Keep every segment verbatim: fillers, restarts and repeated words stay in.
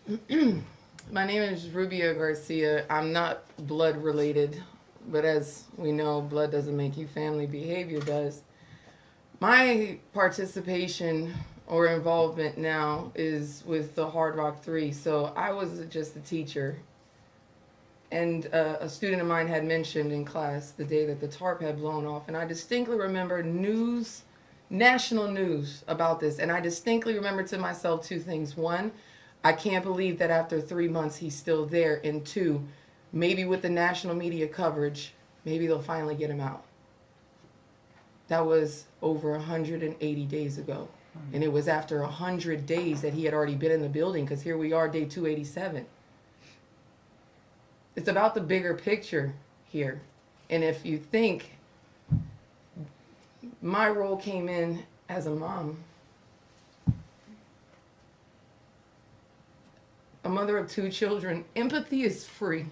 My name is Rubia Garcia. I'm not blood related, but as we know, blood doesn't make you family, behavior does. My participation or involvement now is with the Hard Rock three. So I was just a teacher. And uh, a student of mine had mentioned in class the day that the tarp had blown off. And I distinctly remember news, national news about this. And I distinctly remember to myself two things. One, I can't believe that after three months he's still there. And two, maybe with the national media coverage, maybe they'll finally get him out. That was over one hundred eighty days ago. And it was after one hundred days that he had already been in the building, because here we are, day two eighty-seven. It's about the bigger picture here. And if you think my role came in as a mom, a mother of two children, empathy is free.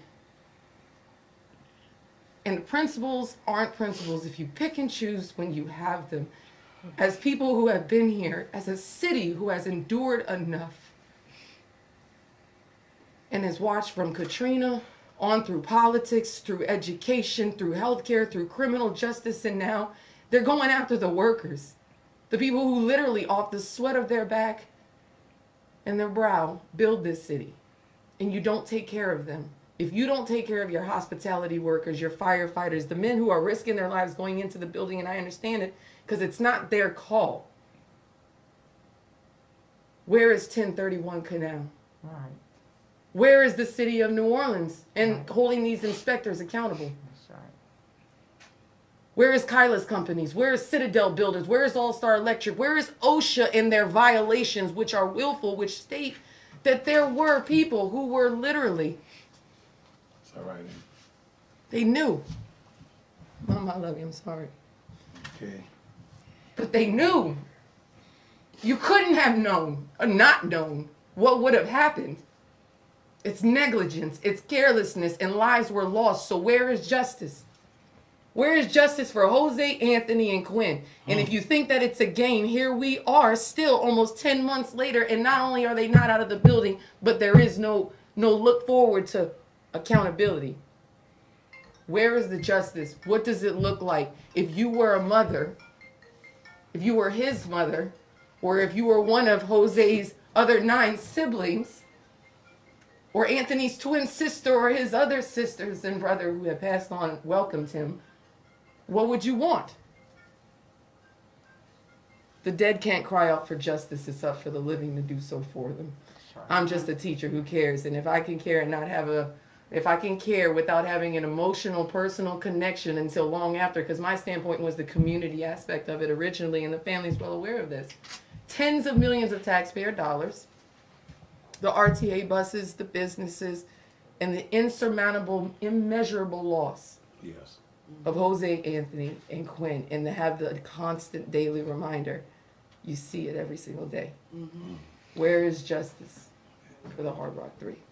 And principles aren't principles if you pick and choose when you have them. As people who have been here, as a city who has endured enough and has watched from Katrina on through politics, through education, through healthcare, through criminal justice, and now they're going after the workers. The people who literally, off the sweat of their back and their brow, build this city. And you don't take care of them. If you don't take care of your hospitality workers, your firefighters, the men who are risking their lives going into the building, and I understand it, because it's not their call. Where is ten thirty-one Canal? Right. Where is the city of New Orleans and Right. holding these inspectors accountable? That's right. Where is Kyla's companies? Where is Citadel Builders? Where is All Star Electric? Where is OSHA in their violations, which are willful, which state that there were people who were literally, It's all right. they knew. Mom, I love you, I'm sorry. Okay. But they knew. You couldn't have known or not known what would have happened. It's negligence, it's carelessness, and lives were lost. So where is justice? Where is justice for Jose, Anthony, and Quinn? And if you think that it's a game, here we are still almost ten months later, and not only are they not out of the building, but there is no, no look forward to accountability. Where is the justice? What does it look like if you were a mother, if you were his mother, or if you were one of Jose's other nine siblings, or Anthony's twin sister, or his other sisters and brother who had passed on, welcomed him? What would you want? The dead can't cry out for justice. It's up for the living to do so for them. Right. I'm just a teacher who cares. And if I can care and not have a, if I can care without having an emotional, personal connection until long after, because my standpoint was the community aspect of it originally, and the family's well aware of this. Tens of millions of taxpayer dollars, the R T A buses, the businesses, and the insurmountable, immeasurable loss Yes. of Jose, Anthony, and Quinn, and to have the constant daily reminder, you see it every single day. Mm-hmm. Where is justice for the Hard Rock three?